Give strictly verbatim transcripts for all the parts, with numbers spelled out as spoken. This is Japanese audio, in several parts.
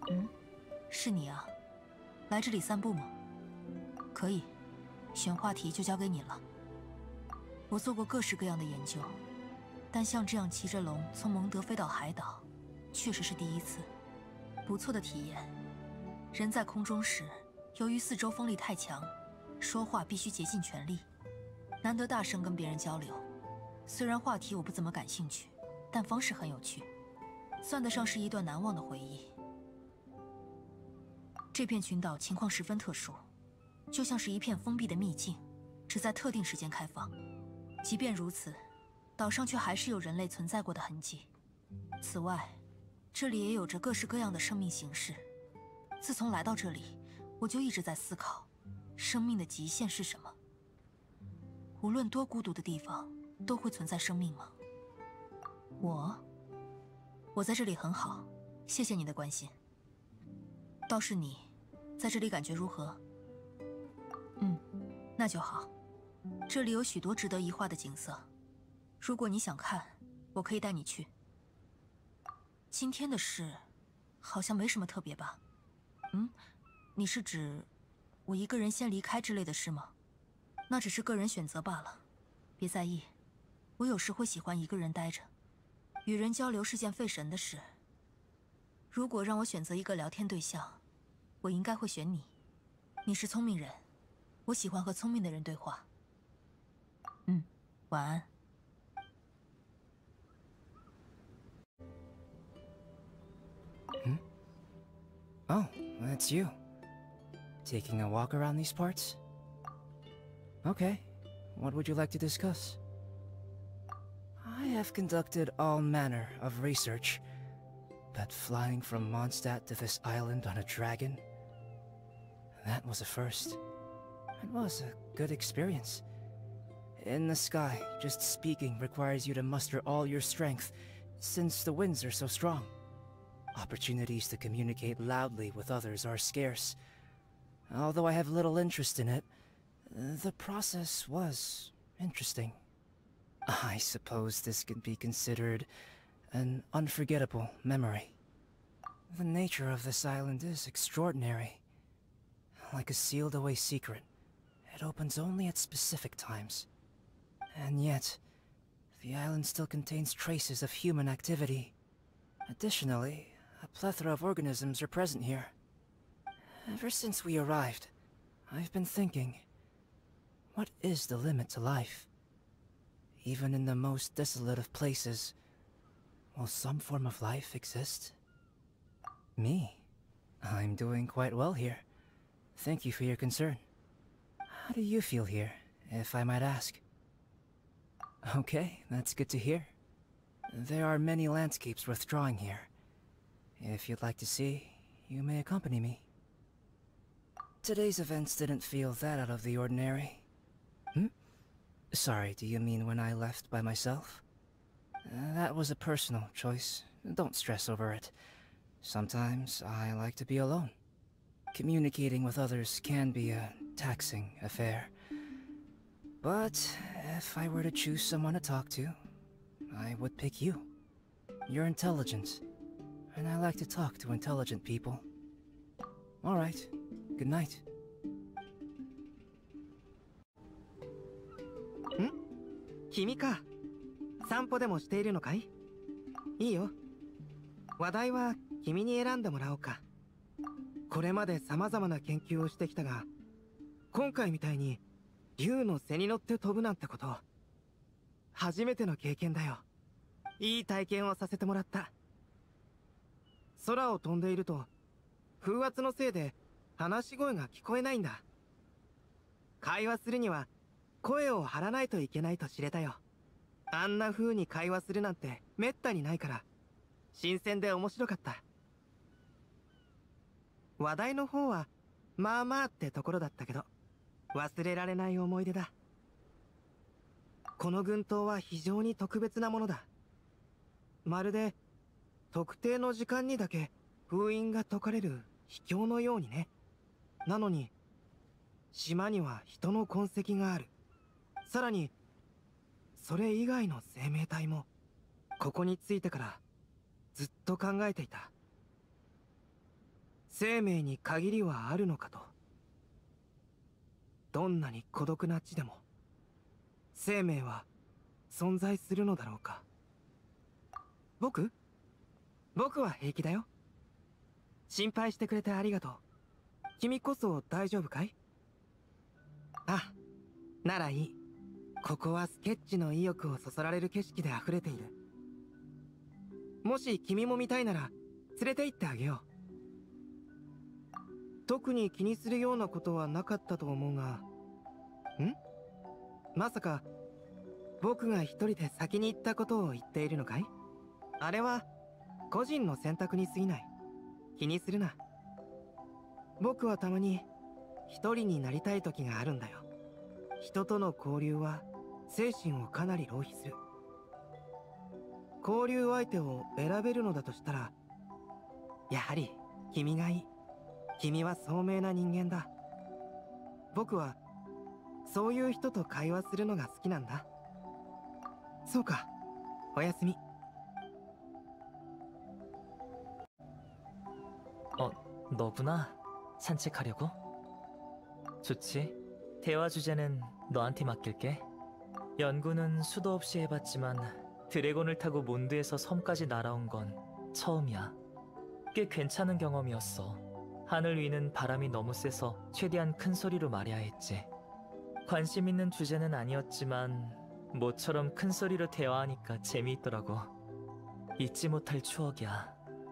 嗯，是你啊，来这里散步吗？可以，选话题就交给你了。我做过各式各样的研究，但像这样骑着龙从蒙德飞到海岛，确实是第一次，不错的体验。人在空中时，由于四周风力太强，说话必须竭尽全力，难得大声跟别人交流。虽然话题我不怎么感兴趣，但方式很有趣，算得上是一段难忘的回忆。这片群岛情况十分特殊，就像是一片封闭的秘境，只在特定时间开放。即便如此，岛上却还是有人类存在过的痕迹。此外，这里也有着各式各样的生命形式。自从来到这里，我就一直在思考，生命的极限是什么？无论多孤独的地方，都会存在生命吗？我，我在这里很好，谢谢你的关心。倒是你，在这里感觉如何？嗯，那就好。这里有许多值得一画的景色，如果你想看，我可以带你去。今天的事，好像没什么特别吧？嗯，你是指我一个人先离开之类的事吗？那只是个人选择罢了，别在意。我有时会喜欢一个人待着，与人交流是件费神的事。如果让我选择一个聊天对象，我应该会选你。你是聪明人，我喜欢和聪明的人对话。嗯，晚安。 Hmm? Oh, that's you. Taking a walk around these parts? Okay, what would you like to discuss? I have conducted all manner of research, but flying from Mondstadt to this island on a dragon, that was a first. It was a good experience. In the sky, just speaking requires you to muster all your strength, since the winds are so strong. Opportunities to communicate loudly with others are scarce. Although I have little interest in it, the process was interesting. I suppose this could be considered an unforgettable memory. The nature of this island is extraordinary. Like a sealed-away secret, it opens only at specific times. And yet, the island still contains traces of human activity. Additionally, a plethora of organisms are present here. Ever since we arrived, I've been thinking, what is the limit to life? Even in the most desolate of places, will some form of life exist? Me? I'm doing quite well here. Thank you for your concern. How do you feel here, if I might ask? Okay, that's good to hear. There are many landscapes worth drawing here. If you'd like to see, you may accompany me. Today's events didn't feel that out of the ordinary. Hmm? Sorry, do you mean when I left by myself? Uh, that was a personal choice. Don't stress over it. Sometimes I like to be alone. Communicating with others can be a taxing affair. But if I were to choose someone to talk to, I would pick you. You're intelligent, and I like to talk to intelligent people. All right, good night. ん?君か。散歩でもしているのかい?いいよ。話題は君に選んでもらおうか。これまで様々な研究をしてきたが、今回みたいに竜の背に乗って飛ぶなんてこと、初めての経験だよ。いい体験をさせてもらった。空を飛んでいると、風圧のせいで話し声が聞こえないんだ。会話するには声を張らないといけないと知れたよ。あんな風に会話するなんてめったにないから、新鮮で面白かった。話題の方はまあまあってところだったけど、忘れられない思い出だ。この群島は非常に特別なものだ。まるで特定の時間にだけ封印が解かれる秘境のようにね。なのに島には人の痕跡がある。さらにそれ以外の生命体も。ここに着いてからずっと考えていた。 生命に限りはあるのかと。どんなに孤独な地でも生命は存在するのだろうか。僕僕は平気だよ。心配してくれてありがとう。君こそ大丈夫かい？あ、ならいい。ここはスケッチの意欲をそそられる景色で溢れている。もし君も見たいなら連れて行ってあげよう。特に気にするようなことはなかったと思うが。ん？まさか僕が一人で先に行ったことを言っているのかい？あれは個人の選択に過ぎない。気にするな。僕はたまに一人になりたい時があるんだよ。人との交流は精神をかなり浪費する。交流相手を選べるのだとしたら、やはり君がいい。君は聡明な人間だ。僕はそういう人と会話するのが好きなんだ。そうか、おやすみ。 어, 너구나. 산책하려고? 좋지. 대화 주제는 너한테 맡길게. 연구는 수도 없이 해봤지만 드래곤을 타고 몬드에서 섬까지 날아온 건 처음이야. 꽤 괜찮은 경험이었어. 하늘 위는 바람이 너무 세서 최대한 큰 소리로 말해야 했지. 관심 있는 주제는 아니었지만 모처럼 큰 소리로 대화하니까 재미있더라고. 잊지 못할 추억이야.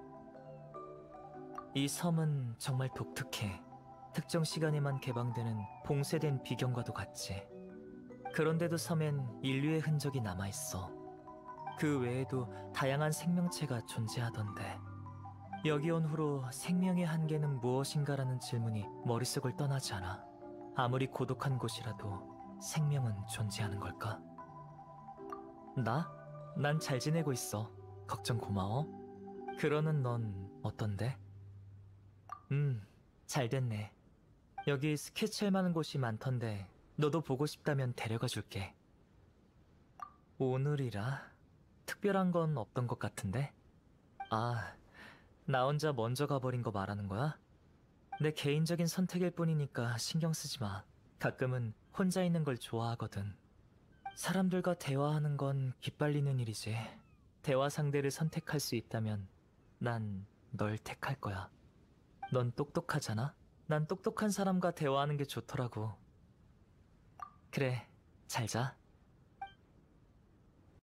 이 섬은 정말 독특해. 특정 시간에만 개방되는 봉쇄된 비경과도 같지. 그런데도 섬엔 인류의 흔적이 남아있어. 그 외에도 다양한 생명체가 존재하던데. 여기 온 후로 생명의 한계는 무엇인가라는 질문이 머릿속을 떠나지 않아. 아무리 고독한 곳이라도 생명은 존재하는 걸까? 나? 난 잘 지내고 있어. 걱정 고마워. 그러는 넌 어떤데? 음, 잘 됐네. 여기 스케치할 만한 곳이 많던데 너도 보고 싶다면 데려가 줄게. 오늘이라 특별한 건 없던 것 같은데? 아, 나 혼자 먼저 가버린 거 말하는 거야? 내 개인적인 선택일 뿐이니까 신경 쓰지 마. 가끔은 혼자 있는 걸 좋아하거든. 사람들과 대화하는 건 기빨리는 일이지. 대화 상대를 선택할 수 있다면 난 널 택할 거야. 넌 똑똑하잖아? 난 똑똑한 사람과 대화하는 게 좋더라고. 그래, 잘 자.